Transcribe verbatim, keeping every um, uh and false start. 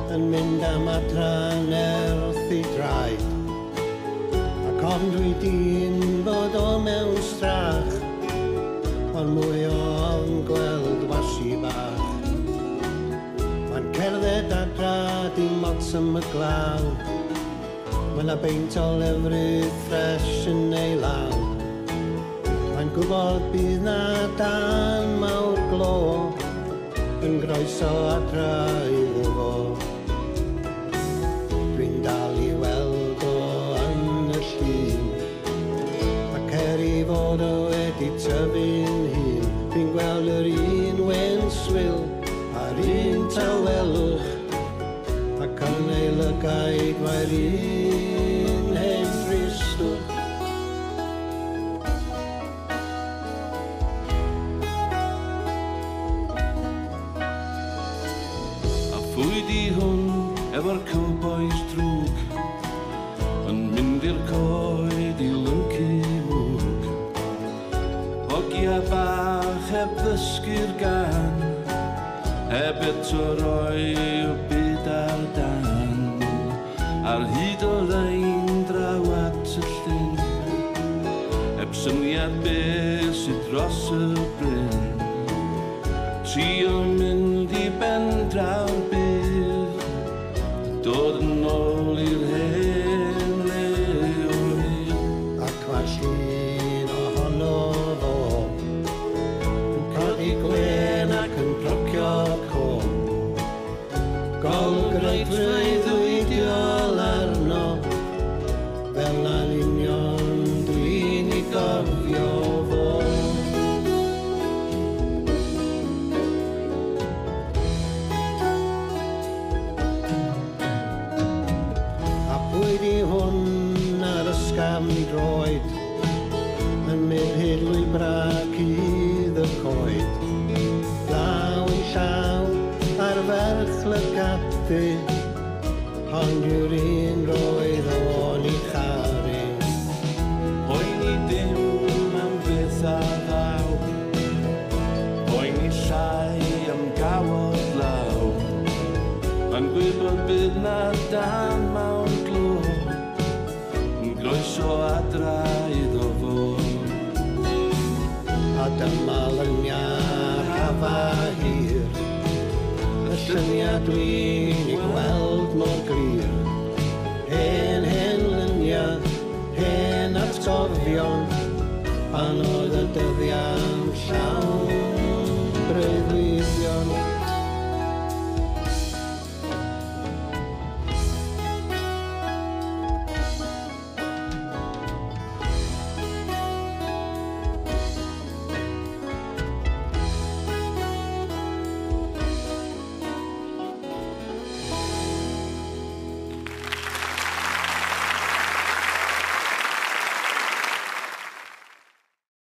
yn mynd am adran erth I draed. Ac ond dwi di'n bod o mewn strach, ond mwy o'n gweld wasi bach. Mae'n cerdded adra dim ots am y glaw, mae 'na beint o lefrith ffres yn ei law. Mae'n gwybod bydd 'na dan mawr glo, yn groeso adra iddo fo. Dwi'n dal I weld o yn y llun, ac er I fod o wedi tyfu'n hun, dwi'n gweld yr un wen swyl a'r un tawelwch, ac yn ei lygaid mae'r un hen dristwch. Pwy di hwn efo'r cowboys drwg, yn mynd i'r coed I lyncu mwg. Hogia bach heb ddysgu'r gan, heb eto roi o byd ar dan. Ar hyd o ddain draw at y llyn, heb syniad beth sydd dros y bryn. Trio mynd I ben draw'r bydd, dod yn ôl i'r hen leoedd. Ac mae'r llun ohono fo yn codi gwen ac yn procio cwm. Golygfeydd ddiwydiol arno, fel na'n union dwi'n I gofio fo. Pwy di hwn ar ysgafn I droed, yn mynd hyd lwybrac idd y coed. Law I llaw ar ferch lygadu, ond yw'r un roedd o'n I charu. Poeni dim am beth a ddaw, poeni llai am gawod law. Mae'n gwybod bydd 'na dan mawr glo, yn groeso adra iddo fo. A dyma lyniau'r hafa hir, y llyniau dwi'n I gweld mor glir. Hen, hen lyniau, hen atgofion, pan oedd y dyddiau'n llawn.